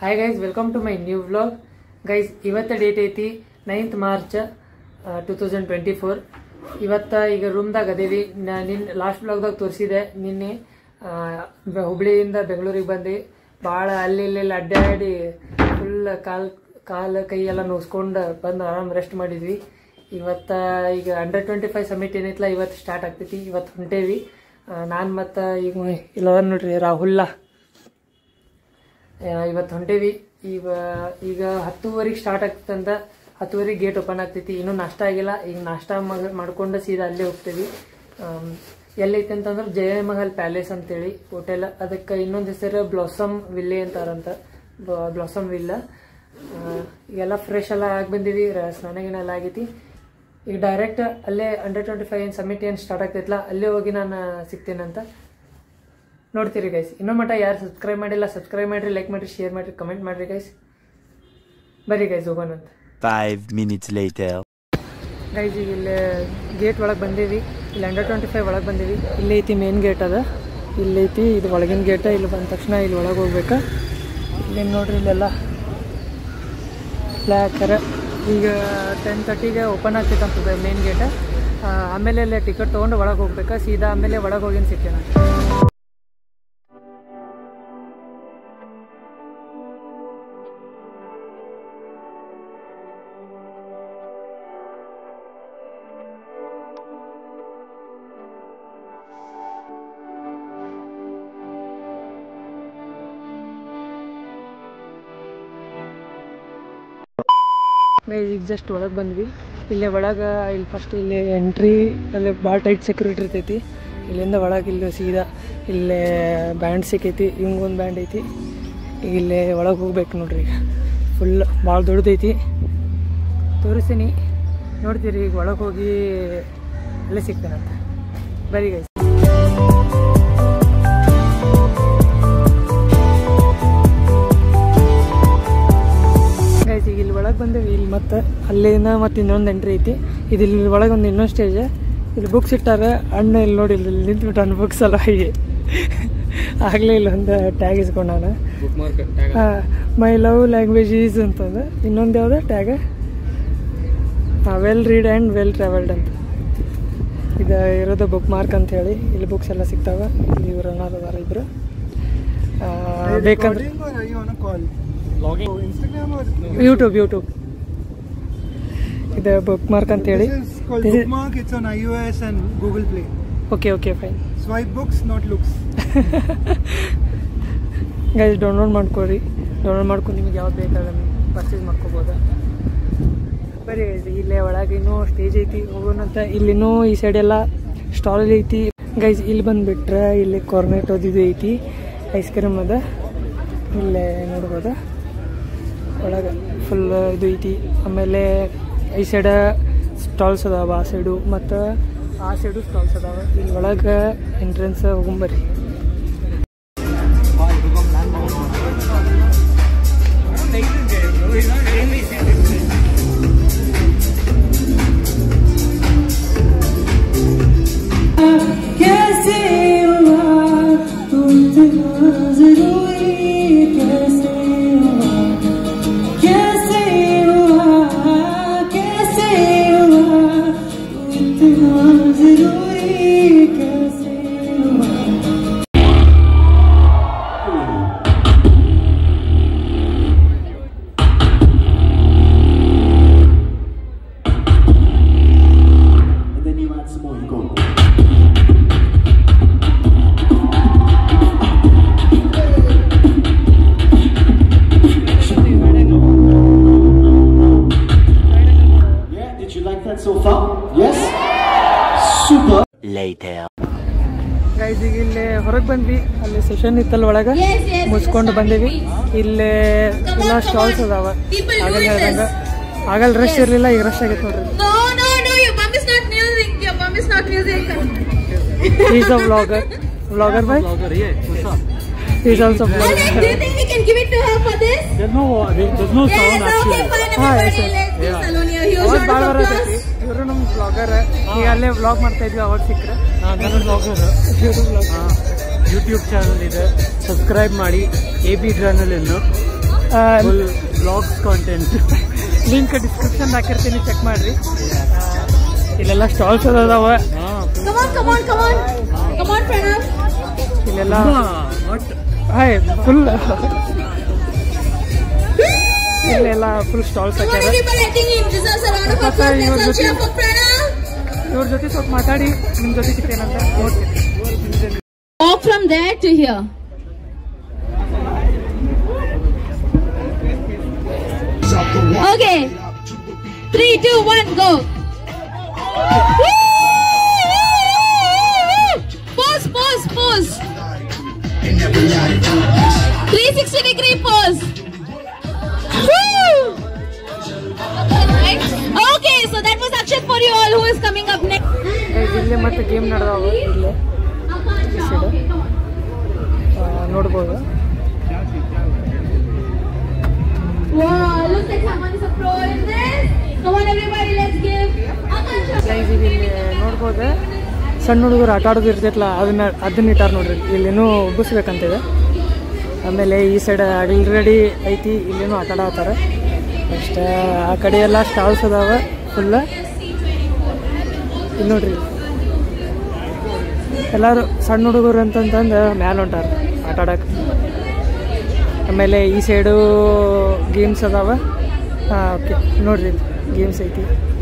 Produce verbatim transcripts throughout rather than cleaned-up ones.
Hi guys, welcome to my new vlog. Guys, ಇವತ್ತು date ಐತಿ ninth March two thousand twenty four. ಇವತ್ತು ಈಗ ರೂಮ್ದಾಗ ಅದೇವಿ. ನಿನ್ನ ಲಾಸ್ಟ್ ವ್ಲಾಗ್ದಾಗ ತೋರಿಸಿದೆ. ನಿನ್ನೆ ಹುಬ್ಳಿಯಿಂದ ಬೆಂಗಳೂರಿಗೆ ಬಂದು ಭಾಳ ಅಲ್ಲಿ ಇಲ್ಲಿ ಅಡ್ಡಾಡಿ ಫುಲ್ ಕಾಲು ಕಾಲು ಕೈ ಎಲ್ಲ ನೋಸ್ಕೊಂಡು ಬಂದು ಆರಾಮ್ ರೆಸ್ಟ್ ಮಾಡಿದ್ವಿ. ಇವತ್ತು ಈಗ ಅಂಡರ್ ಟ್ವೆಂಟಿ ಫೈವ್ ಸಮಿಟ್ ಏನೈತಲ್ಲ ಇವತ್ತು ಸ್ಟಾರ್ಟ್ ಆಗ್ತೈತಿ. ಇವತ್ತು ಹೊಂಟೇವಿ ನಾನು ಮತ್ತು ಈಗ ಇಲ್ಲ ನೋಡ್ರಿ ರಾಹುಲ್ಲ ಇವತ್ತು ಹೊಂಟೇವಿ. ಈಗ ಈಗ ಹತ್ತುವರೆಗೆ ಸ್ಟಾರ್ಟ್ ಆಗ್ತಂತ ಹತ್ತುವರೆಗೆ ಗೇಟ್ ಓಪನ್ ಆಗ್ತೈತಿ. ಇನ್ನೂ ನಾಷ್ಟ ಆಗಿಲ್ಲ. ಈಗ ನಾಷ್ಟ ಮಾಡ್ಕೊಂಡು ಸೀದಾ ಅಲ್ಲೇ ಹೋಗ್ತೀವಿ. ಎಲ್ಲೈತೆ ಅಂತಂದ್ರೆ ಜಯಮಹಲ್ ಪ್ಯಾಲೇಸ್ ಅಂತೇಳಿ ಹೋಟೆಲ್. ಅದಕ್ಕೆ ಇನ್ನೊಂದು ಹೆಸರು ಬ್ಲಾಸಮ್ ವಿಲ್ಲೆ ಅಂತಾರಂತ, ಬ್ಲಾಸಮ್ ವಿಲ್ಲ. ಈಗೆಲ್ಲ ಫ್ರೆಶ್ ಎಲ್ಲ ಆಗಿ ಬಂದೀವಿ, ಸ್ನಾನ ಗಿನ ಎಲ್ಲ ಆಗೈತಿ. ಈಗ ಡೈರೆಕ್ಟ್ ಅಲ್ಲೇ ಅಂಡರ್ ಟ್ವೆಂಟಿ ಫೈವ್ ಏನು ಸಮಿಟ್ ಏನು ಸ್ಟಾರ್ಟ್ ಆಗ್ತೈತಲ್ಲ ಅಲ್ಲೇ ಹೋಗಿ ನಾನು ಸಿಗ್ತೇನಂತ ನೋಡ್ತೀರಿ ಗೈಸ್. ಇನ್ನೂ ಮಟ್ಟ ಯಾರು ಸಬ್ಸ್ಕ್ರೈಬ್ ಮಾಡಿಲ್ಲ ಸಬ್ಸ್ಕ್ರೈಬ್ ಮಾಡಿರಿ, ಲೈಕ್ ಮಾಡಿರಿ, ಶೇರ್ ಮಾಡಿರಿ, ಕಮೆಂಟ್ ಮಾಡಿರಿ ಗೈಸ್. ಬರೀ ಗೈಸ್ ಹೋಗೋಣ ಅಂತ. ಫೈವ್ ಮಿನಿಟ್ಸ್ ಲೇಟರ್ ಗೈಸ್, ಈಗ ಇಲ್ಲಿ ಗೇಟ್ ಒಳಗೆ ಬಂದೀವಿ. ಇಲ್ಲಿ ಅಂಡರ್ ಟ್ವೆಂಟಿ ಫೈವ್ ಒಳಗೆ ಬಂದೀವಿ. ಇಲ್ಲಿ ಐತಿ ಮೇನ್ ಗೇಟ್ ಅದ, ಇಲ್ಲೈತಿ ಇದು ಒಳಗಿನ ಗೇಟ. ಇಲ್ಲಿ ಬಂದ ತಕ್ಷಣ ಇಲ್ಲಿ ಒಳಗೆ ಹೋಗ್ಬೇಕಾ. ಇಲ್ಲಿ ನೋಡ್ರಿ ಇಲ್ಲೆಲ್ಲ ಫ್ಲ್ಯಾಕರ. ಈಗ ಟೆನ್ ತರ್ಟಿಗೆ ಓಪನ್ ಆಗ್ತೈತಂತದ ಮೇನ್ ಗೇಟ್. ಆಮೇಲೆ ಅಲ್ಲೇ ಟಿಕೆಟ್ ತೊಗೊಂಡು ಒಳಗೆ ಹೋಗ್ಬೇಕಾ ಸೀದಾ. ಆಮೇಲೆ ಒಳಗೆ ಹೋಗಿನ ಸಿಕ್ಕೇನ. ಈಗ ಜಸ್ಟ್ ಒಳಗೆ ಬಂದ್ವಿ. ಇಲ್ಲೇ ಒಳಗೆ ಇಲ್ಲಿ ಫಸ್ಟ್ ಇಲ್ಲಿ ಎಂಟ್ರಿ ಅಲ್ಲಿ ಭಾಳ ಟೈಟ್ ಸೆಕ್ಯೂರಿಟಿ ಇರ್ತೈತಿ. ಇಲ್ಲಿಂದ ಒಳಗೆ ಇಲ್ಲಿ ಸೀದಾ ಇಲ್ಲೇ ಬ್ಯಾಂಡ್ ಸಿಕ್ಕೈತಿ. ಹಿಂಗೊಂದು ಬ್ಯಾಂಡ್ ಐತಿ. ಈಗ ಇಲ್ಲೇ ಒಳಗೆ ಹೋಗ್ಬೇಕು ನೋಡ್ರಿ. ಈಗ ಫುಲ್ ಭಾಳ ದೊಡ್ಡದೈತಿ, ತೋರಿಸ್ತೀನಿ ನೋಡ್ತೀರಿ. ಈಗ ಒಳಗೆ ಹೋಗಿ ಅಲ್ಲೇ ಸಿಗ್ತೇನಂತ. ಬರೀ ಗೈಸ್. ಈಗ ಇಲ್ಲಿ ಒಳಗೆ ಬಂದೇವಿ. ಇಲ್ಲಿ ಮತ್ತು ಅಲ್ಲಿಂದ ಮತ್ತು ಇನ್ನೊಂದು ಎಂಟ್ರಿ ಐತಿ. ಇದು ಇಲ್ಲಿ ಒಳಗೆ ಒಂದು ಇನ್ನೊಂದು ಸ್ಟೇಜ್. ಇಲ್ಲಿ ಬುಕ್ಸ್ ಇಟ್ಟಾರ. ಅಣ್ಣ ಇಲ್ಲಿ ನೋಡಿ ಇಲ್ಲಿ ನಿಂತ್ಬಿಟ್ಟು ಅನ್ನ ಬುಕ್ಸ್ ಎಲ್ಲ ಹೀಗೆ ಆಗಲೇ ಇಲ್ಲಿ ಒಂದು ಟ್ಯಾಗ್ ಇಸ್ಕೊಂಡು ನಾನು ಹಾಂ ಮೈ ಲವ್ ಲ್ಯಾಂಗ್ವೇಜ್ ಈಸ್ ಅಂತಂದು. ಇನ್ನೊಂದು ಯಾವ್ದು tag well read and well travelled ಅಂತ ಇದು ಇರೋದು ಬುಕ್ ಮಾರ್ಕ್ ಅಂತ ಹೇಳಿ. ಇಲ್ಲಿ ಬುಕ್ಸ್ ಎಲ್ಲ ಸಿಗ್ತಾವೆ. ಇಲ್ಲಿ ಇವರು ಅದಾರ ಇಬ್ಬರು. ಬೇಕಂದ್ರೆ ಯೂಟ್ಯೂಬ್ ಯೂಟ್ಯೂಬ್ ಇದು ಬುಕ್ ಮಾರ್ಕ್ ಅಂತ ಹೇಳಿ. Okay okay fine. Swipe books not looks. Guys download ಮಾಡ್ಕೊಳ್ರಿ. ಡೌನ್ಲೋಡ್ ಮಾಡ್ಕೊಂಡು ನಿಮಗೆ ಯಾವ್ದು ಬೇಕಾದ್ರೆ ಪರ್ಚೇಸ್ ಮಾಡ್ಕೋಬೋದು. ಬರೀ ಗೈಸ್ ಇಲ್ಲೇ ಒಳಗೆ ಇನ್ನೂ ಸ್ಟೇಜ್ ಐತಿ, ಹೋಗೋಣಂತ. ಇಲ್ಲಿನೂ ಈ ಸೈಡ್ ಎಲ್ಲ ಸ್ಟಾಲ್ ಐತಿ ಗೈಸ್. ಇಲ್ಲಿ ಬಂದುಬಿಟ್ರೆ ಇಲ್ಲಿ ಕಾರ್ನೆಟೋದು ಇದು ಐತಿ, ಐಸ್ ಕ್ರೀಮ್ ಅದ. ಇಲ್ಲೇ ನೋಡ್ಬೋದು ಒಳಗೆ ಫುಲ್ ಇದು ಐತಿ. ಆಮೇಲೆ ಈ ಸೈಡ ಸ್ಟಾಲ್ಸ್ ಅದಾವ ಆ ಸೈಡು ಮತ್ತು ಆ ಸೈಡು ಸ್ಟಾಲ್ಸ್ ಅದಾವ. ಇಲ್ಲಿ ಒಳಗೆ ಎಂಟ್ರೆನ್ಸ್ ಹೋಗೊಂಬರ್ರಿ. ಗೈಸ್ ಈಗ ಇಲ್ಲಿ ಹೊರಗೆ ಬಂದ್ವಿ. ಅಲ್ಲಿ ಸೆಷನ್ ಇತ್ತಲ್ಲ ಒಳಗೆ ಮುಚ್ಕೊಂಡು ಬಂದೇವಿ. ಇಲ್ಲೇ ಎಲ್ಲ ಸ್ಟಾಲ್ಸ್ ಅದಾವ. ಆಗಲ್ಲ ಹೇಳ್ದಂಗ ಆಗಲ್ಲ ರಶ್ ಇರಲಿಲ್ಲ, ಈಗ ರಶ್ ಆಗೈತೆ ನೋಡ್ರಿ. Is a vlogger vlogger by is also vlogger. ಭಾಳ ಬರತೈತಿ. ಇವರು ನಮ್ಮ ವ್ಲಾಗರ್. ಈಗ ಅಲ್ಲೇ ವ್ಲಾಗ್ ಮಾಡ್ತಾ ಇದ್ವಿ, ಅವಾಗ ಸಿಕ್ಕರೆ. ನಾನು ವ್ಲಾಗರ್, ಯೂಟ್ಯೂಬ್ ಚಾನಲ್ ಇದೆ, ಸಬ್ಸ್ಕ್ರೈಬ್ ಮಾಡಿ. ಎ ಬಿ ಚಾನಲ್ ಎಂದು ಬ್ಲಾಗ್ಸ್ ಕಾಂಟೆಂಟ್ ಲಿಂಕ್ ಡಿಸ್ಕ್ರಿಪ್ಷನ್ ಹಾಕಿರ್ತೀನಿ, ಚೆಕ್ ಮಾಡ್ರಿ. ಇಲ್ಲೆಲ್ಲ ಸ್ಟಾಲ್ಸ್ ಅದಾವ. ಇಲ್ಲೆಲ್ಲ ಹಾಯ್ ಫುಲ್ ಇಲ್ಲೆಲ್ಲ ಫುಲ್ ಸ್ಟಾಲ್ಸ್ ಹಾಕ್ಯಾರ. ಇವ್ರ ಜೊತೆ ಇವ್ರ ಜೊತೆ ಸ್ವಲ್ಪ ಮಾತಾಡಿ ನಿಮ್ ಜೊತೆ ಸಿಗ್ತೇನಂತ ನೋಡ್ತೀನಿ. Walk from there to here. Okay. Three, two, one, go. Pause, pause, pause. three sixty degree pause. Okay, so that was Akshat for you all. Who is coming up next? ಇಲ್ಲೇ ಮತ್ತೆ ಗೇಮ್ ನಡೆದಾವ. ಇಲ್ಲೇ ನೋಡ್ಬೋದು. Wow, looks like someone is a pro in this. Come on everybody, let's give Akansha. ಇಲ್ಲಿ ನೋಡ್ಬೋದು ಸಣ್ಣ ಹುಡುಗರು ಆಟ ಆಡೋದು ಇರ್ತೈತಲ್ಲ ಅದನ್ನ ಅದನ್ನ ಇಟ್ಟಾರ ನೋಡ್ರಿ. ಇಲ್ಲೇನೂ ಉಬ್ಬಿಸ್ಬೇಕಂತಿದೆ. ಆಮೇಲೆ ಈ ಸೈಡ್ ಆಲ್ರೆಡಿ ಐತಿ, ಇಲ್ಲೇನೂ ಆಟ ಆಡತ್ತಾರ ಅಷ್ಟೇ. ಆ ಕಡೆ ಎಲ್ಲ ಸ್ಟಾಲ್ಸ್ ಅದಾವ ಫುಲ್ಲ. ಇಲ್ಲಿ ನೋಡ್ರಿ ಎಲ್ಲರೂ ಸಣ್ಣ ಹುಡುಗರು ಅಂತಂತಂದು ಮ್ಯಾಲೆ ಹೊಂಟಾರ ಆಟ ಆಡಕ್ಕೆ. ಆಮೇಲೆ ಈ ಸೈಡು ಗೇಮ್ಸ್ ಅದಾವ. ಹಾಂ ಓಕೆ ನೋಡ್ರಿ ಗೇಮ್ಸ್ ಐತಿ.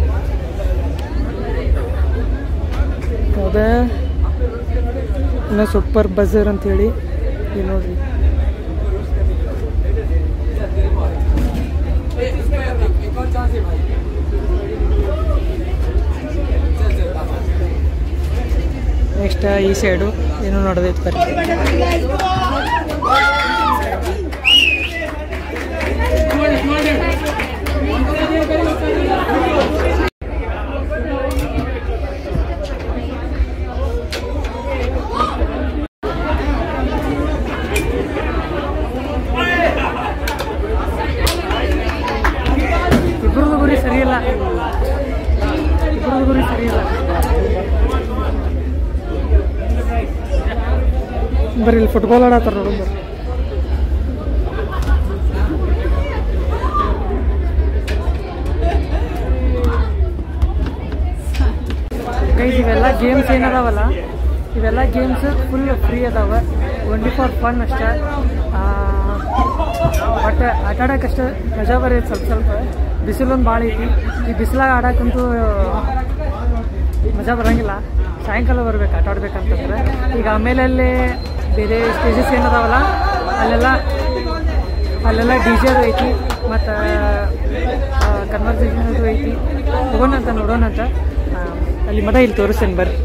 ಅದ ಇನ್ನು ಸೂಪರ್ ಬಜರ್ ಅಂಥೇಳಿ ಇಲ್ಲಿ ನೋಡ್ರಿ. ನೆಕ್ಸ್ಟ್ ಈ ಸೈಡು ಏನೋ ನೋಡೋದೈತೆ ಬರ್ರಿ. ಇಬ್ಬರದು ಗುರಿ ಸರಿಯಿಲ್ಲ, ಇಬ್ಬರದು ಗುರಿ ಸರಿಯಿಲ್ಲ. ಬರ್ರಿ ಇಲ್ಲಿ ಫುಟ್ಬಾಲ್ ಆಡತ್ತಾರ ನೋಡು ಬರ್ರಿ. ಗೈಸ್ ಇವೆಲ್ಲ ಗೇಮ್ಸ್ ಏನದಾವಲ್ಲ ಇವೆಲ್ಲ ಗೇಮ್ಸ್ ಫುಲ್ ಫ್ರೀ ಅದಾವ, ಓನ್ಲಿ ಫಾರ್ ಫನ್ ಅಷ್ಟೇ. ಬಟ್ ಆಟ ಆಡೋಕ್ಕಷ್ಟೇ ಮಜಾ ಬರೀತಿ. ಸ್ವಲ್ಪ ಸ್ವಲ್ಪ ಬಿಸಿಲೊಂದು ಭಾಳ ಐತಿ. ಈ ಬಿಸಿಲಾಗ ಆಡೋಕ್ಕಂತೂ ಮಜಾ ಬರೋಂಗಿಲ್ಲ. ಸಾಯಂಕಾಲ ಬರ್ಬೇಕು ಆಟ ಆಡ್ಬೇಕಂತಂದ್ರೆ. ಈಗ ಆಮೇಲೆ ಅಲ್ಲಿ ಬೇರೆ ಸ್ಟೇಜಸ್ ಏನದಾವಲ್ಲ ಅಲ್ಲೆಲ್ಲ ಅಲ್ಲೆಲ್ಲ ಡಿ ಜೆ ಅದು ಐತಿ, ಮತ್ತು ಕನ್ವರ್ಸೇಷನ್ ಅದು ಐತಿ. ಹೋಗೋಣಂತ ನೋಡೋಣಂತ. ಅಲ್ಲಿ ಮಠ ಇಲ್ಲಿ ತೋರಿಸ್ತೇನೆ ಬರ್ರಿ.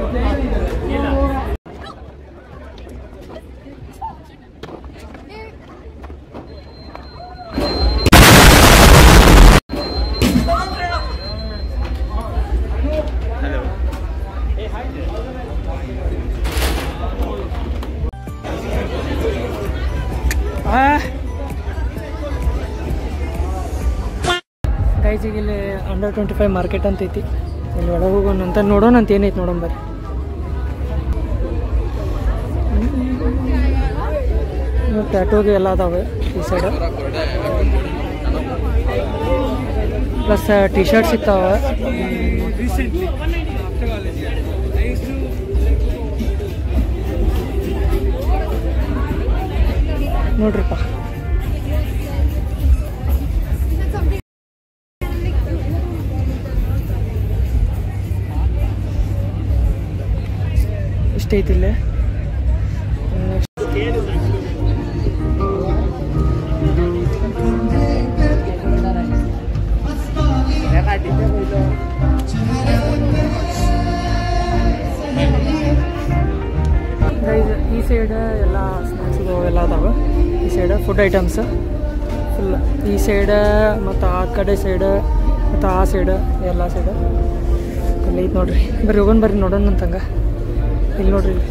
ಗೈಜಿಗೆ ಇಲ್ಲಿ ಅಂಡರ್ ಟ್ವೆಂಟಿ ಫೈವ್ ಮಾರ್ಕೆಟ್ ಅಂತ ಐತಿ. ಇಲ್ಲಿ ಒಳಗೆ ಹೋಗೋಣ ಅಂತ ನೋಡೋಣ ಅಂತ ಏನೈತಿ ನೋಡೋಣ ಬರ್ರಿ. ಟ್ಯಾಟೋಗೆ ಎಲ್ಲ ಅದಾವೆ ಈ ಸೈಡ್. ಪ್ಲಸ್ ಟಿ ಶರ್ಟ್ ಸಿಗ್ತಾವ. ನೋಡ್ರಿಪ್ಪ ಇಷ್ಟೈತಿ ಇಲ್ಲೇ. ಈ ಸೈಡ್ ಎಲ್ಲ ಸ್ನ್ಯಾಕ್ಸ್ ಎಲ್ಲ ಅದಾವೆ. ಈ ಸೈಡ್ ಫುಡ್ ಐಟಮ್ಸ್ ಫುಲ್. ಈ ಸೈಡ್ ಮತ್ತು ಆ ಕಡೆ ಸೈಡ್ ಮತ್ತು ಆ ಸೈಡ್ ಎಲ್ಲ ಸೈಡ್ ಅಲ್ಲಿ ಐತೆ ನೋಡ್ರಿ. ಬರ್ರಿ ಹೋಗೋಣ ಬರ್ರಿ ನೋಡೋಣ ಅಂತಂಗ. ಇಲ್ಲಿ ನೋಡ್ರಿ ಇಲ್ಲಿ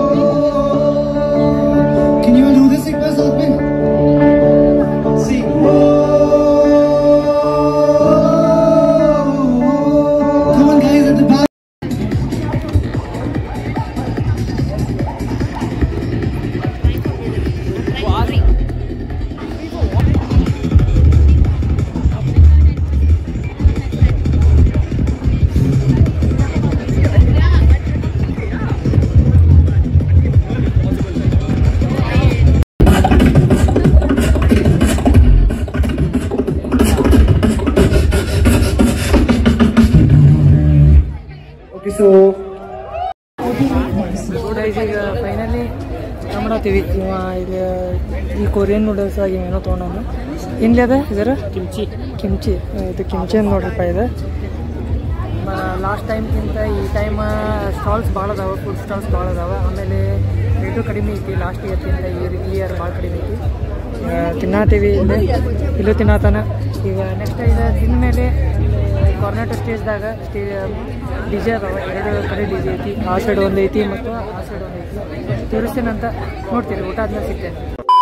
Can you do this एक बार साथ में? See. ತಿನ್ನತ್ತೀವಿ. ಇವ ಇಲ್ಲಿ ಈ ಕೊರಿಯನ್ ನೂಡಲ್ಸ್ ಆಗಿ ಏನೋ ತೊಗೊಂಡು ಏನ್ಲಿ ಅದ ಇದರ ಕಿಮ್ಚಿ ಕಿಮ್ಚಿ ಇದು ಕಿಮ್ಚಿ ಅಂತ ನೋಡ್ರಪ್ಪ ಇದು. ಲಾಸ್ಟ್ ಟೈಮ್ಗಿಂತ ಈ ಟೈಮ್ ಸ್ಟಾಲ್ಸ್ ಭಾಳ ಅದಾವೆ, ಫುಡ್ ಸ್ಟಾಲ್ಸ್ ಭಾಳ ಅದಾವೆ. ಆಮೇಲೆ ರೇಟು ಕಡಿಮೆ ಐತಿ ಲಾಸ್ಟ್ ಇಯರ್ಗಿಂತ ಈ ಇಯರ್ ಭಾಳ ಕಡಿಮೆ ಐತಿ. ತಿನ್ನತ್ತೀವಿ ಇಲ್ಲಿ ಇಲ್ಲೂ ತಿನ್ನತಾನ. ಈಗ ನೆಕ್ಸ್ಟ್ ಇದು ತಿಂದ ಮೇಲೆ ಕಾರ್ನಾಟೋ ಸ್ಟೇಜ್ದಾಗ ಸ್ಟೇ ಡಿ ಜೆ ಅದಾವೆ, ಎರಡು ಕಡೆ ಡಿ ಜೆ ಐತಿ. ಆ ಸೈಡ್ ಒಂದು ಐತಿ ಮತ್ತು ಆ ಸೈಡ್ ಒಂದು ಐತಿ. ತೋರಿಸ್ತೇನಂತ ನೋಡ್ತೀರಿ, ಊಟ ಆದ್ಮೇಲೆ ಸಿಗ್ತೇನೆ.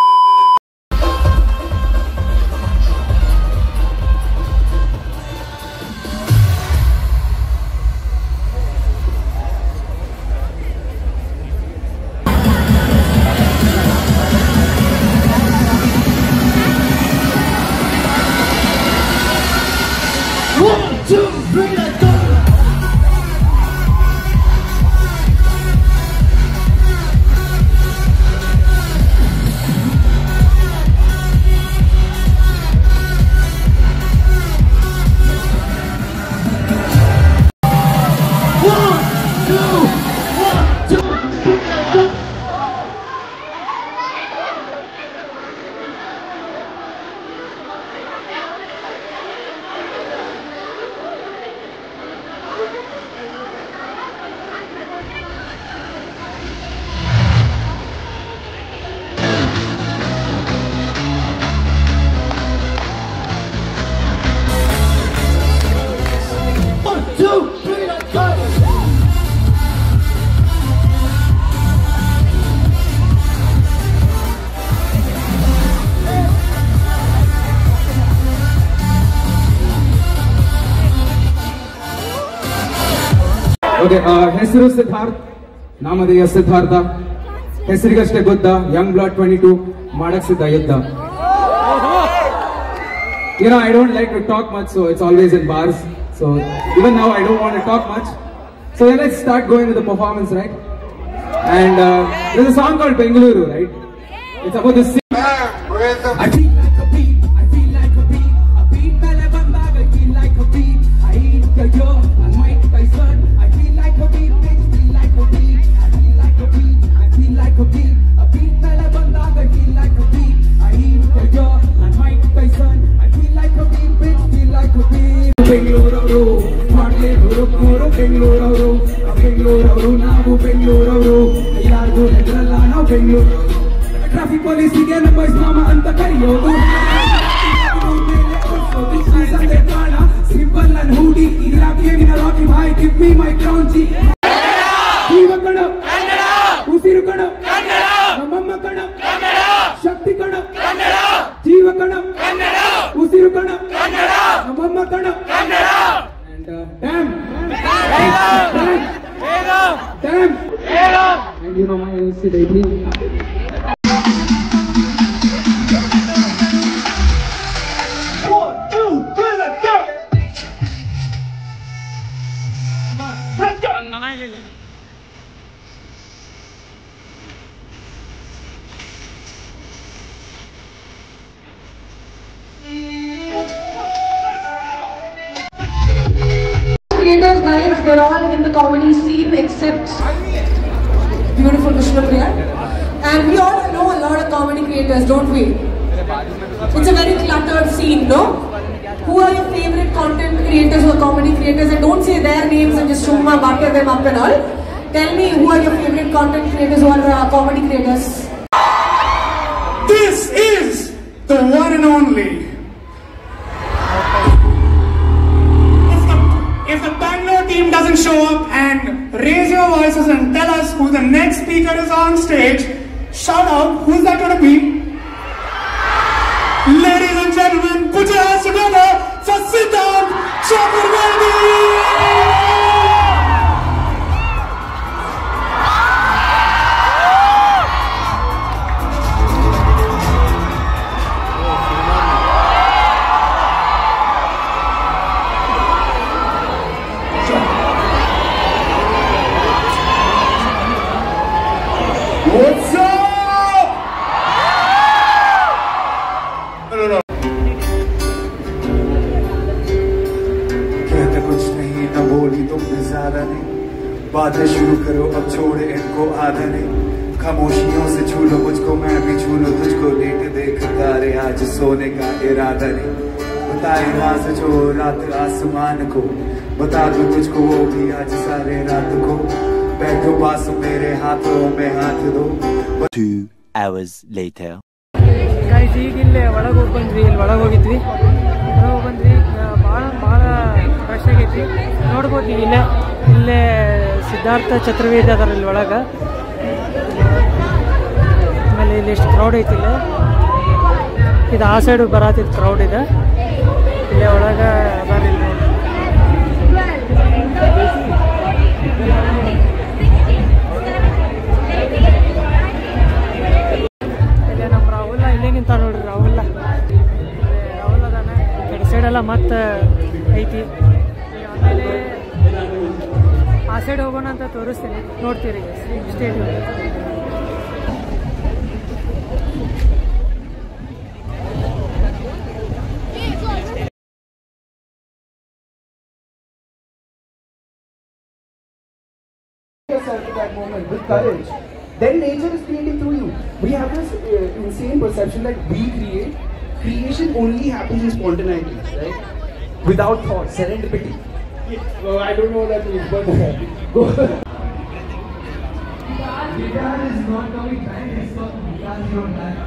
ಓಕೆ, ಹೆಸರು ಸಿದ್ಧಾರ್ಥ್, ನಾಮಧೇಯ ಸಿದ್ಧಾರ್ಥ. ಹೆಸರಿಗಷ್ಟೇ ಗೊತ್ತಾ, ಯಂಗ್ ಬ್ಲಡ್ ಟ್ವೆಂಟಿ ಟೂ ಮಾಡಕ್ ಸಿದ್ಧ ಯುದ್ಧ. You know, I don't like to talk much, so it's always in bars. So even now, I don't want to talk much. So then let's start going with the performance, right? And uh, there's a song called Bengaluru, right? It's about the city. I feel like a beat. I feel like a beat. A beat, pele banda, I feel like a beat. I eat the yo, I might Tyson. I feel like a beat, bitch. Feel like a beat. I feel like a beat. I feel like a beat. A beat, pele banda, I feel like a beat. I eat the yo, I might Tyson. I feel like a beat, bitch. Feel like a beat. Bengaluru, Marle, Rukuru, Bengaluru, Bengaluru, Navu, Bengaluru. Yargu, Hedralla, now Bengaluru. Traffic police again, boys, mama, anta kariyodu. Simple and hoodie, idra came in a rocky high, give me my crown, G. Jeeva kana, Kannada. Usiru kana, Kannada. Namamma kana, Kannada. Shakti kana, Kannada. Jeeva kana, Kannada. Usiru kana, Kannada. Namamma kana, Kannada. And uh, damn, damn, damn, damn, and you know my N C daily. Creators, guys, they're all in the comedy scene except beautiful Vishnupriya. And we all know a lot of comedy creators, don't we? It's a very cluttered scene, no? Who are your favorite content creators or comedy creators? And don't say their names and just shumma butter them up and all. Tell me who are your favorite content creators or uh, comedy creators? This is the one and only. If the, if the Bangalore team doesn't show up and raise your voices and tell us who the next speaker is on stage, shout out, who's that going to be? Ladies and gentlemen, put your hands together for Siddharth Chakravarti! What's up? No, no, no. कहते कुछ नहीं न बोली तुम भी ज्यादा नहीं, बातें शुरू करो अब छोड़े इनको आधा नहीं, खामोशियों से छू लो मुझको, मैं भी छू लो तुझको। लेट देख तारे आज सोने का इरादा नहीं, बताए राज जो रात आसमान को, बता दूं तुझको वो भी आज सारे रात को। बैठो पास मेरे हाथों में हाथ दो। Two hours later. ಗೈಸ್ ಈಗ ಇಲ್ಲೇ ಒಳಗೆ ಹೋಗಿ ಬಂದ್ವಿ, ಇಲ್ಲಿ ಒಳಗೆ ಹೋಗಿದ್ವಿ, ಒಳಗೆ ಹೋಗಿ ಬಂದ್ವಿ. ಭಾಳ ಭಾಳ ಫ್ರೆಶ್ ಆಗೈತಿ ನೋಡ್ಬೋದು ನೀವು. ಇಲ್ಲೇ ಇಲ್ಲೇ ಸಿದ್ಧಾರ್ಥ ಚತುರ್ವೇದಿ ಅದಾರ ಇಲ್ಲಿ ಒಳಗೆ. ಆಮೇಲೆ ಇಲ್ಲಿ ಎಷ್ಟು ಕ್ರೌಡ್ ಐತಿ ಇಲ್ಲೇ. ಇದು ಆ ಸೈಡು ಬರತ್ತಿದ್ದು ಕ್ರೌಡ್ ಇದೆ. ಇಲ್ಲೇ ಒಳಗೆ ಅದಾರ ಇಲ್ಲಿ ನೋಡಿ. ಇಲ್ಲೇ ನಮ್ಮ ರಾಹುಲ್ ಇಲ್ಲೇ ನಿಂತ ನೋಡ್ರಿ. ರಾಹುಲ್ ರಾಹುಲ್ ಅದಾನ. ಕಡೆ ಸೈಡೆಲ್ಲ ಮತ್ತೆ ಐತಿ. ಆಮೇಲೆ ಆ ಸೈಡ್ ಹೋಗೋಣ ಅಂತ ತೋರಿಸ್ತೀನಿ, ನೋಡ್ತೀರಿ stadium. yourself at that moment with courage, then nature is creating through you. We have this uh, insane perception that we create. Creation only happens in spontaneity, right? Without thought, serendipity. Well, I don't know what that means, but go. Guitar is not coming back, it's not guitar is not back.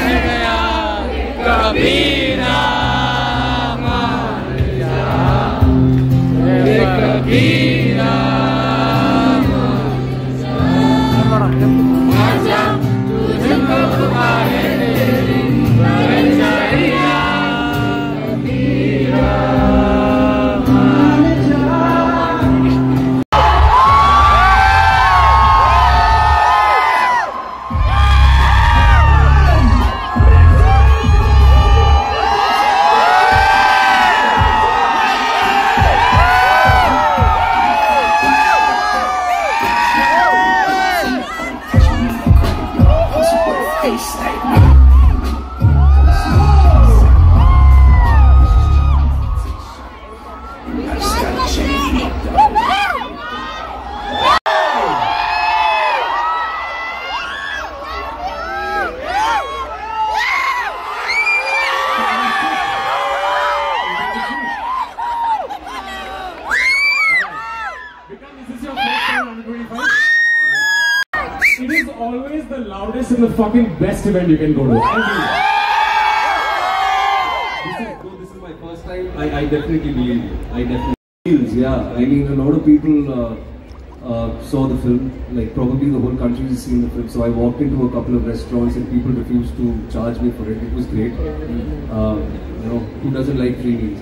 Kabina Maria It is always the loudest and the fucking best event you can go to. This is, though this is my first time, I, I definitely believe you. I definitely feels, yeah. I mean, a lot of people uh, uh, saw the film, like probably the whole country has seen the film. So I walked into a couple of restaurants and people refused to charge me for it. It was great. Uh, you know, who doesn't like free meals?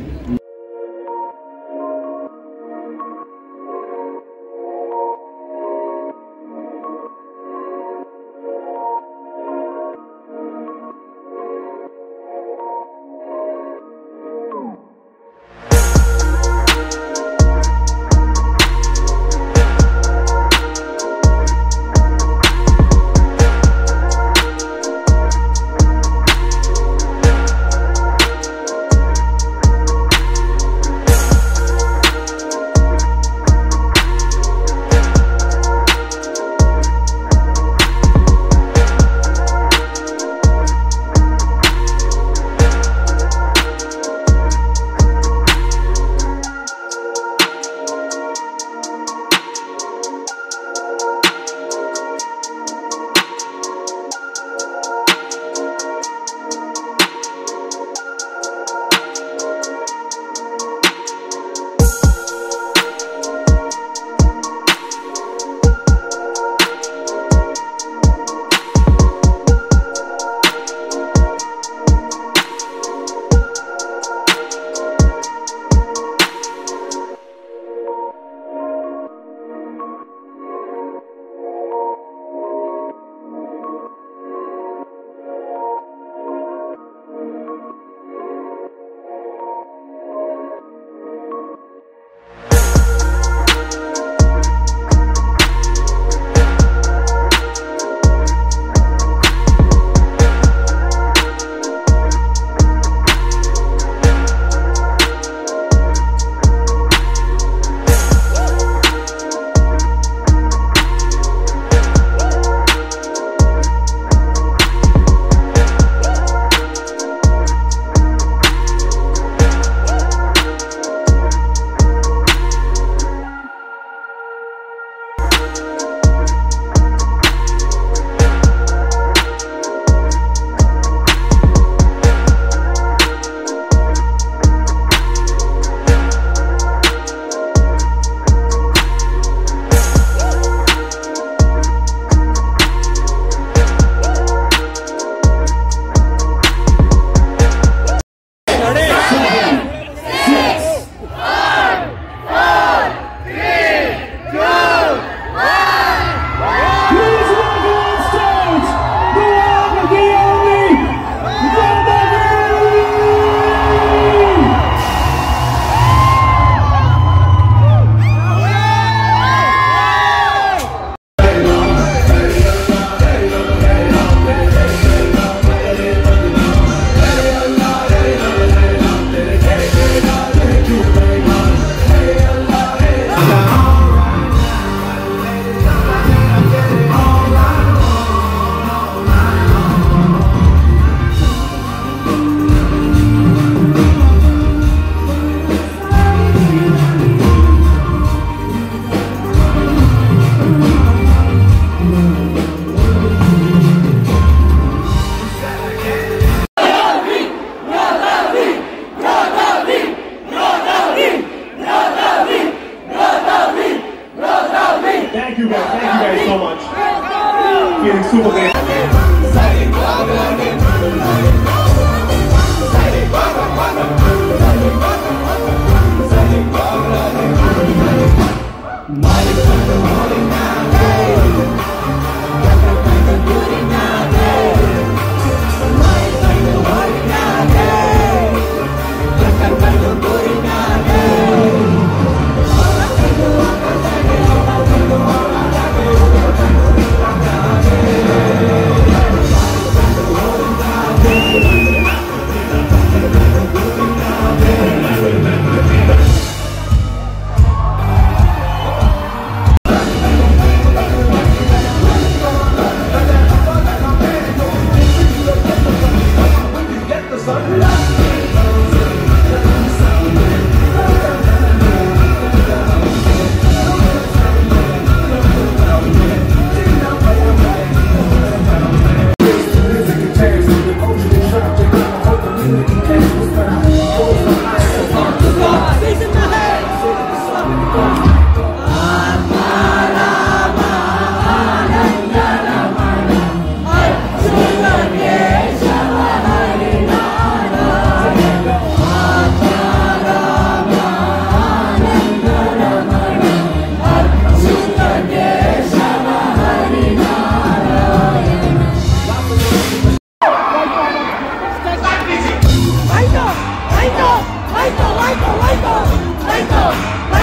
feeling super great. Hey!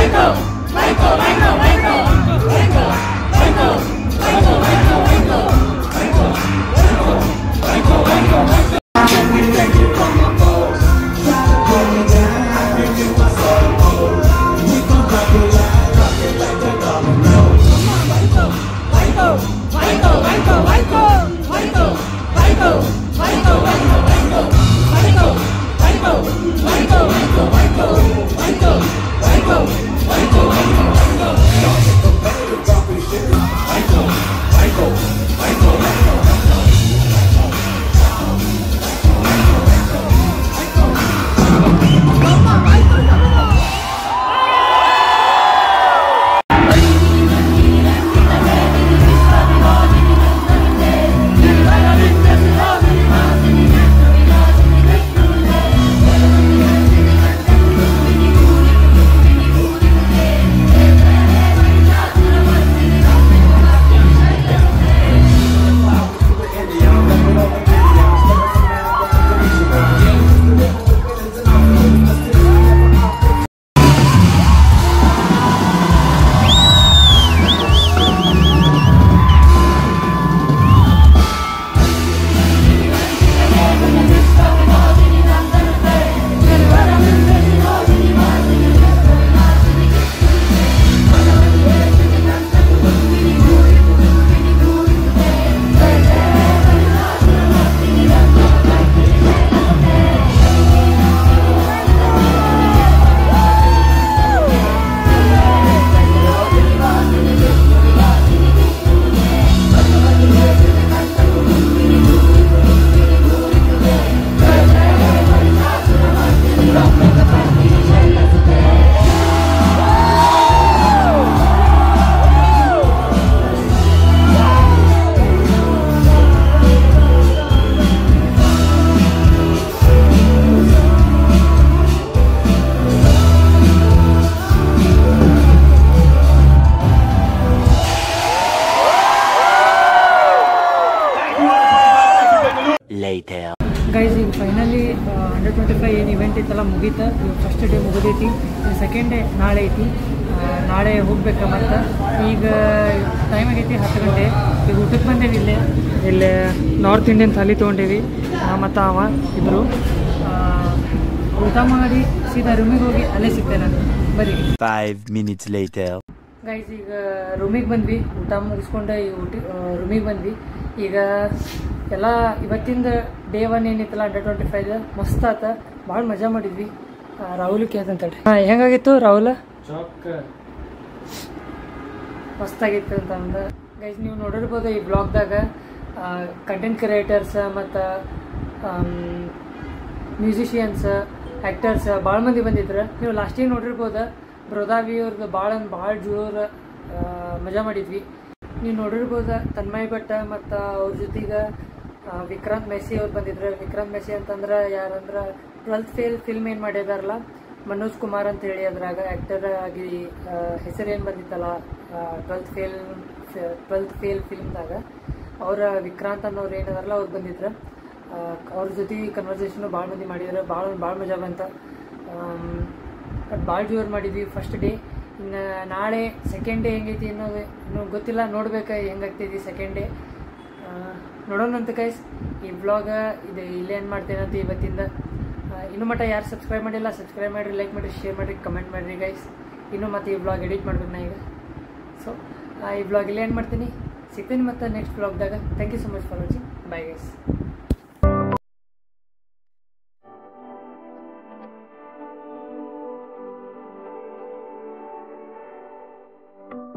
Guys ಈಗ finally hundred twenty five ಏನು event ಇತ್ತಲ್ಲ ಮುಗೀತು. ಈಗ first day ಮುಗಿದೈತಿ, second day ನಾಳೆ ಐತಿ. ನಾಳೆ ಹೋಗ್ಬೇಕು ಮತ್ತು ಈಗ ಟೈಮ್ ಆಗೈತಿ ಹತ್ತು ಗಂಟೆ. ಈಗ ಊಟಕ್ಕೆ ಬಂದೇವಿ. ಇಲ್ಲೇ ಇಲ್ಲೇ ನಾರ್ತ್ ಇಂಡಿಯನ್ ಥಾಲಿ ತೊಗೊಂಡೇವಿ ಮತ್ತು ಅವ ಇಬ್ಬರು. ಊಟ ಮಾಡಿ ಸೀದಾ ರೂಮಿಗೆ ಹೋಗಿ ಅಲ್ಲೇ ಸಿಗ್ತೇನೆ ನಾನು. ಬರೀ Five minutes later. ಗೈಸ್ ಈಗ ರೂಮಿಗೆ ಬಂದ್ವಿ, ಊಟ ಮುಗಿಸ್ಕೊಂಡು ಈ ಊಟ ರೂಮಿಗೆ ಬಂದ್ವಿ. ಈಗ ಎಲ್ಲ ಇವತ್ತಿಂದ ಡೇ ಒನ್ ಏನಿತ್ತಲ್ಲ ಹಂಡ್ರೆಡ್ ಟ್ವೆಂಟಿ ಫೈವ್ ಮಸ್ತ್ ಆತ, ಭಾಳ ಮಜಾ ಮಾಡಿದ್ವಿ. ರಾಹುಲ್ ಕೇಳ್ತಂತೇಳಿ ಹಾಂ ಹೆಂಗಾಗಿತ್ತು ರಾಹುಲ್? ಮಸ್ತಾಗಿತ್ತು ಅಂತ ಅಂದ. ಗೈಸ್ ನೀವು ನೋಡಿರ್ಬೋದು ಈ ಬ್ಲಾಗ್ದಾಗ ಕಂಟೆಂಟ್ ಕ್ರಿಯೇಟರ್ಸ್ ಮತ್ತು ಮ್ಯೂಸಿಷಿಯನ್ಸ್, ಆ್ಯಕ್ಟರ್ಸ್ ಭಾಳ ಮಂದಿ ಬಂದಿದ್ರು. ನೀವು ಲಾಸ್ಟಿಗೆ ನೋಡಿರ್ಬೋದು ಬ್ರೋದಾವಿ ಅವ್ರದ್ದು ಭಾಳ ಭಾಳ ಜೋರು ಮಜಾ ಮಾಡಿದ್ವಿ. ನೀವು ನೋಡಿರ್ಬೋದು ತನ್ಮಯ್ ಭಟ್ಟ ಮತ್ತು ಅವ್ರ ಜೊತೆಗೆ ವಿಕ್ರಾಂತ್ ಮೆಸ್ಸಿ ಅವ್ರು ಬಂದಿದ್ರು. ವಿಕ್ರಾಂತ್ ಮೆಸ್ಸಿ ಅಂತಂದ್ರೆ ಯಾರಂದ್ರೆ ಟ್ವೆಲ್ತ್ ಫೇಲ್ ಫಿಲ್ಮ್ ಏನು ಮಾಡಿದಾರಲ್ಲ ಮನೋಜ್ ಕುಮಾರ್ ಅಂತ ಹೇಳಿ, ಅದ್ರಾಗ ಆ್ಯಕ್ಟರ್ ಆಗಿ ಹೆಸರೇನು ಬಂದಿತ್ತಲ್ಲ ಟ್ವೆಲ್ತ್ ಫೇಲ್ ಟ್ವೆಲ್ತ್ ಫೇಲ್ ಫಿಲ್ಮ್ದಾಗ ಅವರ ವಿಕ್ರಾಂತ್ ಅನ್ನೋರು ಏನದಾರಲ್ಲ ಅವ್ರು ಬಂದಿದ್ರು. ಅವ್ರ ಜೊತೆ ಕನ್ವರ್ಸೇಷನು ಭಾಳ ಮಂದಿ ಮಾಡಿದ್ರು. ಭಾಳ ಭಾಳ ಮಜಾ ಬಂತ. ಬಟ್ ಭಾಳ ಜೋರು ಮಾಡಿದ್ವಿ ಫಸ್ಟ್ ಡೇ. ಇನ್ನು ನಾಳೆ ಸೆಕೆಂಡ್ ಡೇ ಹೆಂಗೈತಿ ಅನ್ನೋದು ಇನ್ನೂ ಗೊತ್ತಿಲ್ಲ, ನೋಡ್ಬೇಕು ಹೆಂಗಾಗ್ತೈತಿ ಸೆಕೆಂಡ್ ಡೇ. ನೋಡೋಣಂತ ಗೈಸ್. ಈ ವ್ಲಾಗ ಇದು ಇಲ್ಲೇ ಏನು ಮಾಡ್ತೇನಂತ ಇವತ್ತಿಂದ. ಇನ್ನೂ ಮಟ್ಟ ಯಾರು ಸಬ್ಸ್ಕ್ರೈಬ್ ಮಾಡಿಲ್ಲ ಸಬ್ಸ್ಕ್ರೈಬ್ ಮಾಡಿರಿ, ಲೈಕ್ ಮಾಡಿರಿ, ಶೇರ್ ಮಾಡಿರಿ, ಕಮೆಂಟ್ ಮಾಡಿರಿ ಗೈಸ್. ಇನ್ನೂ ಮತ್ತೆ ಈ ವ್ಲಾಗ್ ಎಡಿಟ್ ಮಾಡ್ಬೇಕು ನಾ ಈಗ. ಸೊ ಈ ವ್ಲಾಗ್ ಇಲ್ಲೇ ಏನು ಮಾಡ್ತೀನಿ, ಸಿಗ್ತೀನಿ ಮತ್ತು ನೆಕ್ಸ್ಟ್ ವ್ಲಾಗ್ದಾಗ. Thank you so much for watching. Bye guys.